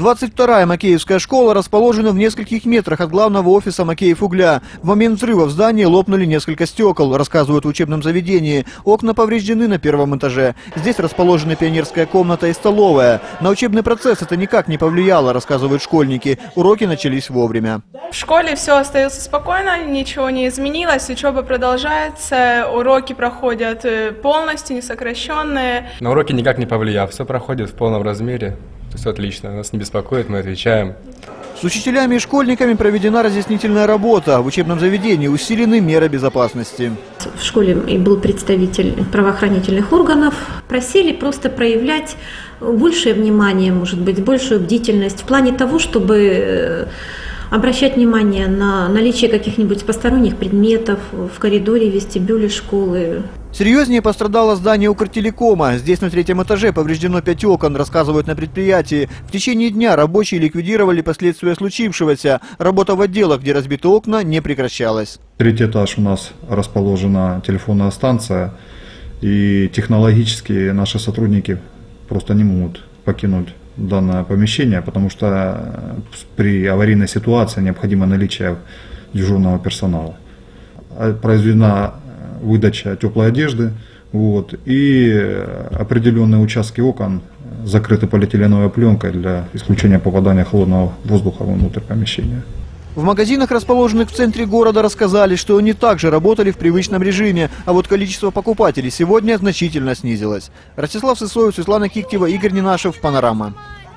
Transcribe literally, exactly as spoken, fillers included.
двадцать вторая Макеевская школа расположена в нескольких метрах от главного офиса Макеев-Угля. В момент взрыва в здании лопнули несколько стекол, рассказывают в учебном заведении. Окна повреждены на первом этаже. Здесь расположены пионерская комната и столовая. На учебный процесс это никак не повлияло, рассказывают школьники. Уроки начались вовремя. В школе все остается спокойно, ничего не изменилось, учеба продолжается, уроки проходят полностью, не сокращенные. На уроки никак не повлияв, все проходит в полном размере. Все отлично, нас не беспокоит, мы отвечаем. С учителями и школьниками проведена разъяснительная работа. В учебном заведении усилены меры безопасности. В школе и был представитель правоохранительных органов. Просили просто проявлять большее внимание, может быть, большую бдительность в плане того, чтобы обращать внимание на наличие каких-нибудь посторонних предметов в коридоре, вестибюле школы. Серьезнее пострадало здание Укртелекома. Здесь на третьем этаже повреждено пять окон, рассказывают на предприятии. В течение дня рабочие ликвидировали последствия случившегося. Работа в отделах, где разбиты окна, не прекращалась. Третий этаж у нас расположена телефонная станция. И технологически наши сотрудники просто не могут покинуть данное помещение, потому что при аварийной ситуации необходимо наличие дежурного персонала. Произведена выдача теплой одежды, вот, и определенные участки окон закрыты полиэтиленовой пленкой для исключения попадания холодного воздуха внутрь помещения. В магазинах, расположенных в центре города, рассказали, что они также работали в привычном режиме, а вот количество покупателей сегодня значительно снизилось. Ростислав Сысоев, Светлана Киктева, Игорь Ненашев, Панорама.